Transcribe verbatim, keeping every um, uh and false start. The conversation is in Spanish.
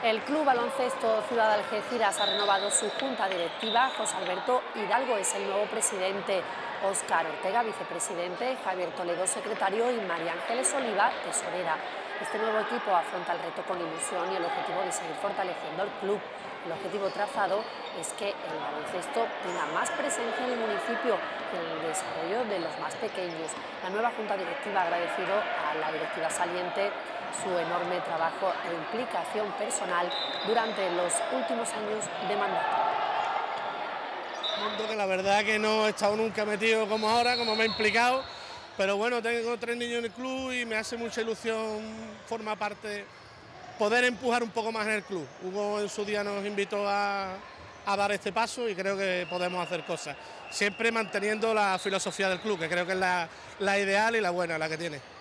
El Club Baloncesto Ciudad de Algeciras ha renovado su junta directiva. José Alberto Hidalgo es el nuevo presidente, Óscar Ortega, vicepresidente, Javier Toledo, secretario, y María Ángeles Oliva, tesorera. Este nuevo equipo afronta el reto con ilusión y el objetivo de seguir fortaleciendo el club. El objetivo trazado es que el baloncesto tenga más presencia en el municipio y en el desarrollo de los más pequeños. La nueva junta directiva ha agradecido a la directiva saliente su enorme trabajo e implicación personal durante los últimos años de mandato. Que la verdad que no he estado nunca metido como ahora, como me he implicado, pero bueno, tengo tres niños en el club y me hace mucha ilusión formar parte, poder empujar un poco más en el club. Hugo en su día nos invitó a, a dar este paso y creo que podemos hacer cosas, siempre manteniendo la filosofía del club, que creo que es la, la ideal y la buena, la que tiene.